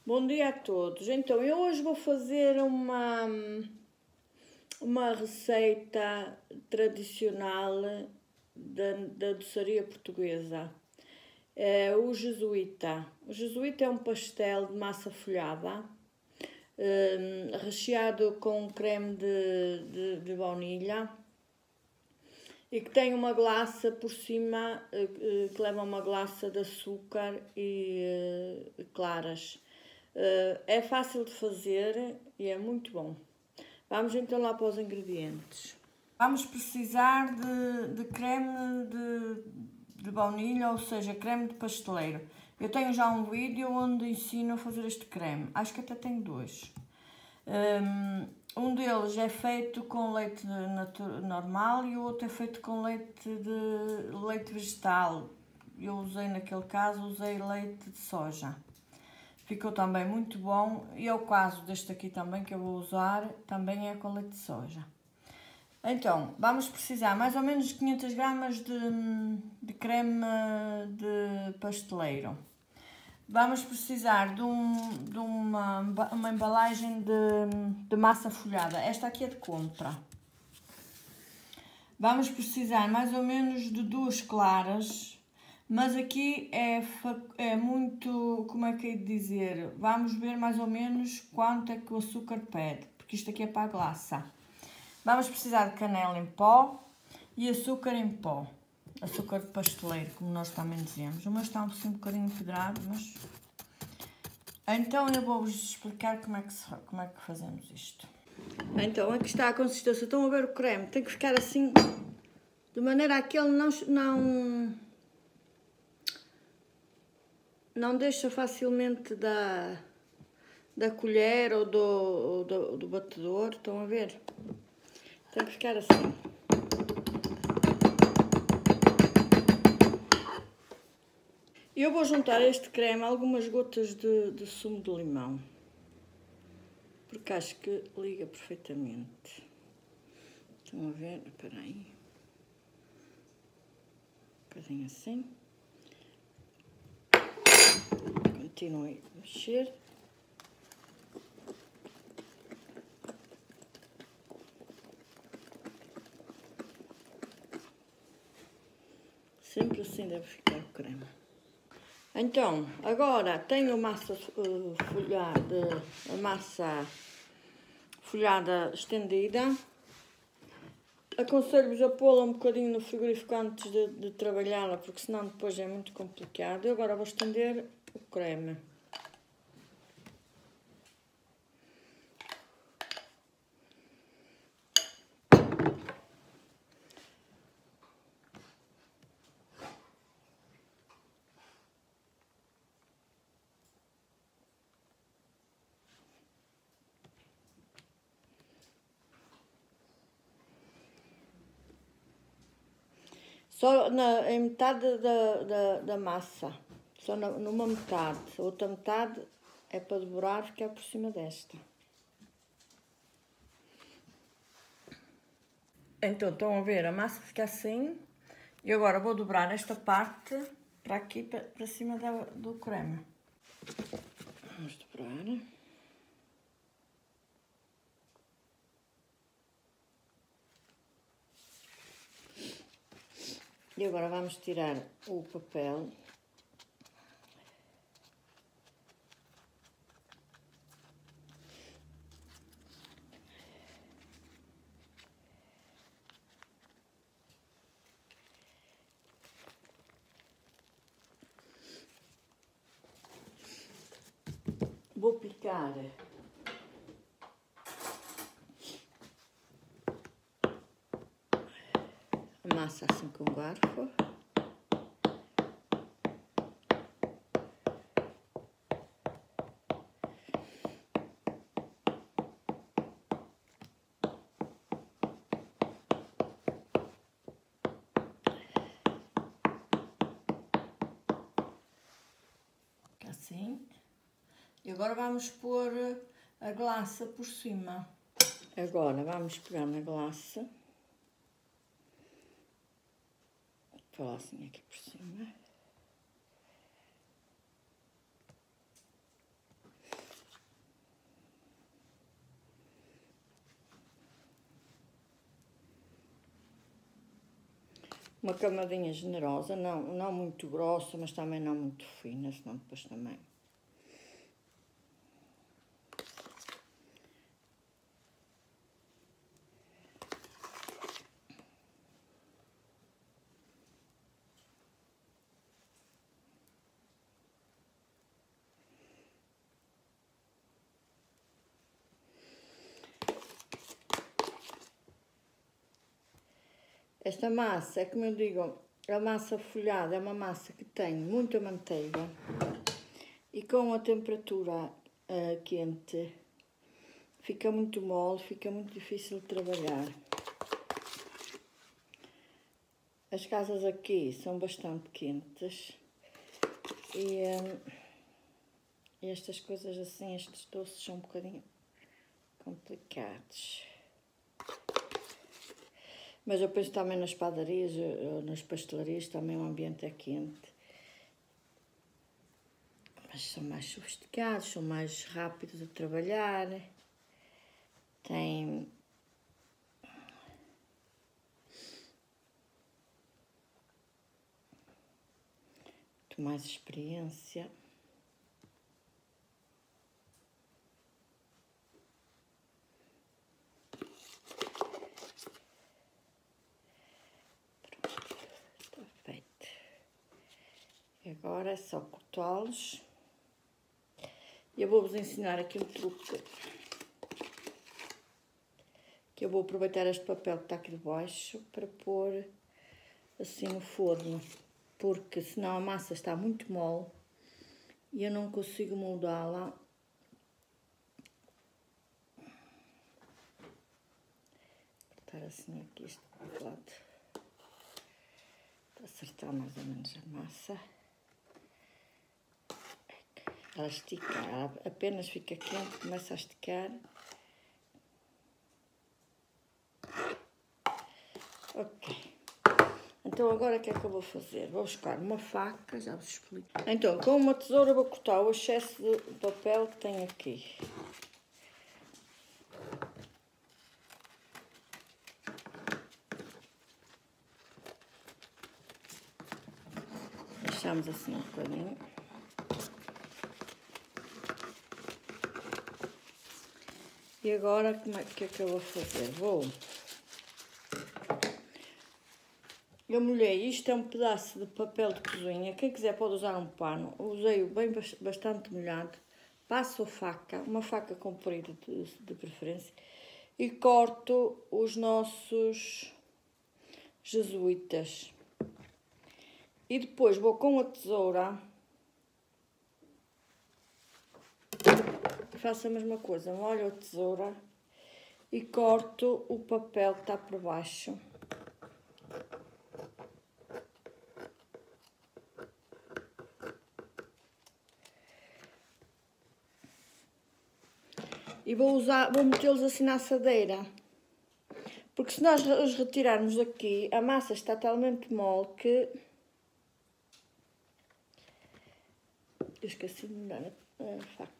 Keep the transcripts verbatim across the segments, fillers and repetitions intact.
Bom dia a todos. Então, eu hoje vou fazer uma, uma receita tradicional da, da doçaria portuguesa. É o jesuíta. O jesuíta é um pastel de massa folhada, um, recheado com creme de, de, de baunilha e que tem uma glaça por cima, que leva uma glaça de açúcar e uh, claras. Uh, é fácil de fazer e é muito bom. Vamos então lá para os ingredientes. Vamos precisar de, de creme de, de baunilha, ou seja, creme de pasteleiro. Eu tenho já um vídeo onde ensino a fazer este creme. Acho que até tenho dois. Um, um deles é feito com leite normal e o outro é feito com leite de leite vegetal. Eu usei, naquele caso, usei leite de soja. Ficou também muito bom, e é o caso deste aqui também que eu vou usar, também é com leite de soja. Então, vamos precisar mais ou menos de quinhentas gramas de, de creme de pasteleiro. Vamos precisar de, um, de uma, uma embalagem de, de massa folhada, esta aqui é de compra. Vamos precisar mais ou menos de duas claras. Mas aqui é, é muito, como é que é de dizer, vamos ver mais ou menos quanto é que o açúcar pede, porque isto aqui é para a glaça. Vamos precisar de canela em pó e açúcar em pó, açúcar de pasteleiro, como nós também dizemos. O meu está assim um bocadinho empedrado, mas... Então eu vou-vos explicar como é, que se, como é que fazemos isto. Então aqui está a consistência, estão a ver o creme, tem que ficar assim, de maneira a que ele não... não Não deixa facilmente da, da colher ou do, ou do, do batedor, estão a ver? Tem que ficar assim. Eu vou juntar a este creme algumas gotas de, de sumo de limão, porque acho que liga perfeitamente. Estão a ver? Espera aí. Um bocadinho assim. Continue a mexer. Sempre assim deve ficar o creme. Então, agora tenho a massa uh, folhada, a massa folhada estendida. Aconselho-vos a pô-la um bocadinho no frigorífico antes de, de trabalhá-la, porque senão depois é muito complicado. Eu agora vou estender o creme. Só na, em metade da, da, da massa, só na, numa metade, a outra metade é para dobrar, que é por cima desta. Então, estão a ver, a massa fica assim, e agora vou dobrar esta parte para aqui, para, para cima da, do creme. Vamos dobrar. E agora vamos tirar o papel. Vou picar a massa assim com o garfo. Assim. E agora vamos pôr a glaça por cima. Agora vamos pegar na glaça. Pôr assim aqui por cima. uma camadinha generosa, não, não muito grossa, mas também não muito fina, senão depois também. Esta massa, é como eu digo, a massa folhada é uma massa que tem muita manteiga e com a temperatura uh, quente fica muito mole, fica muito difícil de trabalhar. As casas aqui são bastante quentes e um, estas coisas assim, estes doces são um bocadinho complicados. Mas eu penso também nas padarias, nas pastelarias, também o ambiente é quente. Mas são mais sofisticados, são mais rápidos a trabalhar. Têm muito mais experiência. Agora é só cortá-los. Eu vou-vos ensinar aqui um truque. Que eu vou aproveitar este papel que está aqui de baixo para pôr assim no forno. Porque senão a massa está muito mole e eu não consigo moldá-la. Cortar assim aqui este lado. Para acertar mais ou menos a massa. Ela estica, ela apenas fica quente, começa a esticar. Ok. Então agora o que é que eu vou fazer? Vou buscar uma faca, já vos explico. Então com uma tesoura vou cortar o excesso de papel que tem aqui. Deixamos assim um bocadinho. E agora, como é que, é que eu vou fazer? Vou... Eu molhei, isto é um pedaço de papel de cozinha. Quem quiser pode usar um pano. Usei-o bem bastante molhado. Passo a faca, uma faca comprida de, de preferência. E corto os nossos jesuítas. E depois vou com a tesoura... Faço a mesma coisa, molho a tesoura e corto o papel que está por baixo. E vou usar, vou metê-los assim na assadeira. Porque se nós os retirarmos daqui, a massa está talmente mole que... Eu esqueci de molhar a faca.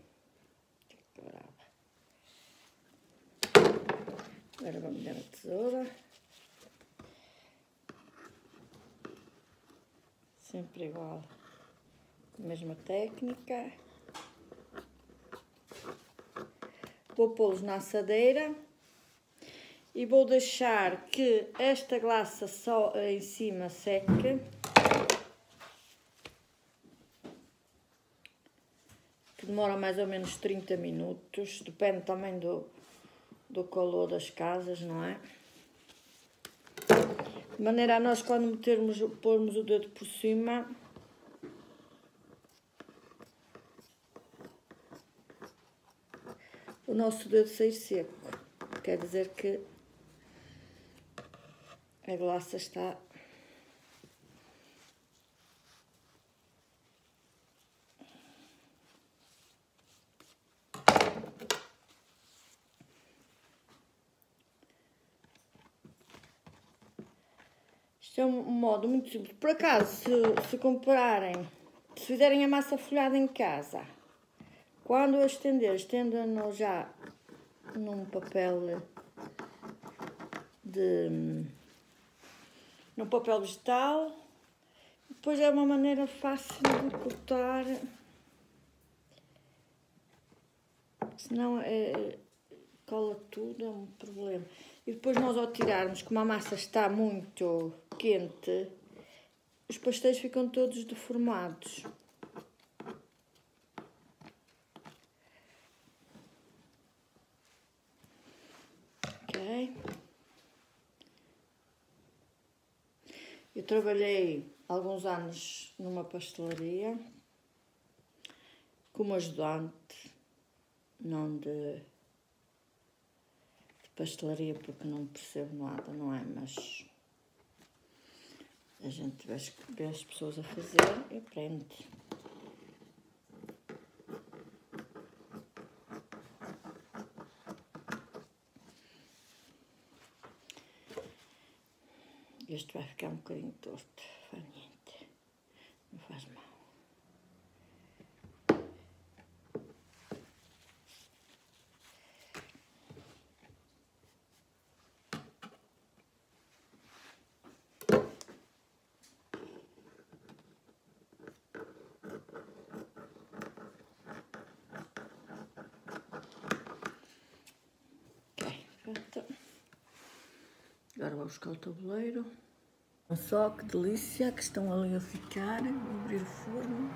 Agora vou molhar a tesoura. Sempre igual. Mesma técnica. Vou pô-los na assadeira. E vou deixar que esta glaça só em cima seque. Que demora mais ou menos trinta minutos. Depende também do... do calor das casas, não é? De maneira a nós, quando metermos, pormos o dedo por cima, o nosso dedo sair seco. Quer dizer que a glaça está... Isto é um modo muito simples. Por acaso, se, se comprarem, se fizerem a massa folhada em casa, quando a estender, estendam-no já num papel de... no papel vegetal. Depois é uma maneira fácil de cortar, senão é, cola tudo, é um problema. E depois nós ao tirarmos, como a massa está muito quente, os pastéis ficam todos deformados. Ok. Eu trabalhei alguns anos numa pastelaria como ajudante, não de, de pastelaria porque não percebo nada, não é? Mas a gente vê as pessoas a fazer e aprende. Este vai ficar um bocadinho torto, faminto, não faz mal. Ok, pronto. Agora vou buscar o tabuleiro. Só que delícia que estão ali a ficar. Vou abrir o forno.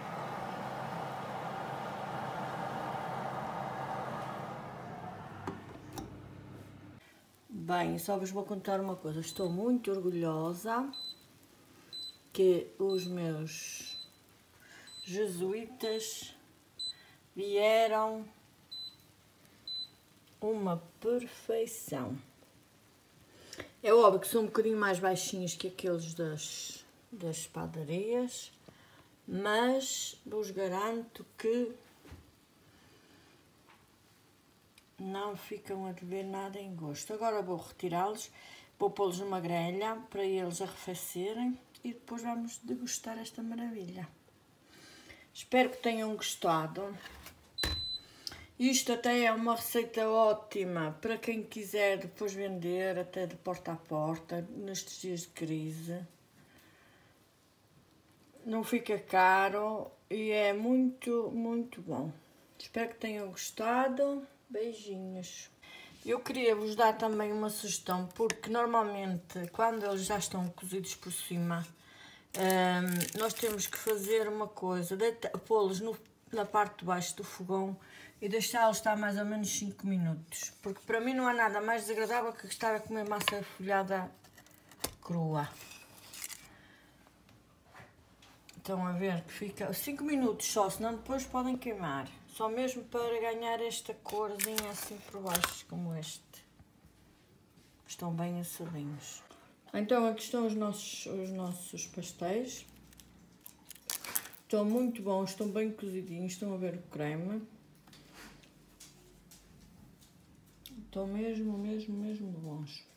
Bem, só vos vou contar uma coisa. Estou muito orgulhosa que os meus jesuítas vieram uma perfeição. É óbvio que são um bocadinho mais baixinhos que aqueles das, das padarias, mas vos garanto que não ficam a dever nada em gosto. Agora vou retirá-los, vou pô-los numa grelha para eles arrefecerem e depois vamos degustar esta maravilha. Espero que tenham gostado. Isto até é uma receita ótima para quem quiser depois vender até de porta a porta, nestes dias de crise. Não fica caro e é muito, muito bom. Espero que tenham gostado. Beijinhos. Eu queria vos dar também uma sugestão, porque normalmente quando eles já estão cozidos por cima, hum, nós temos que fazer uma coisa, pô-los na parte de baixo do fogão e deixá-los estar mais ou menos cinco minutos, porque para mim não há nada mais desagradável que estar a comer massa folhada crua. Estão a ver que fica cinco minutos só, senão depois podem queimar. Só mesmo para ganhar esta corzinha assim por baixo, como este. Estão bem assadinhos. Então aqui estão os nossos, os nossos pastéis. Estão muito bons, estão bem cozidinhos, estão a ver o creme. Estão mesmo, mesmo, mesmo bons.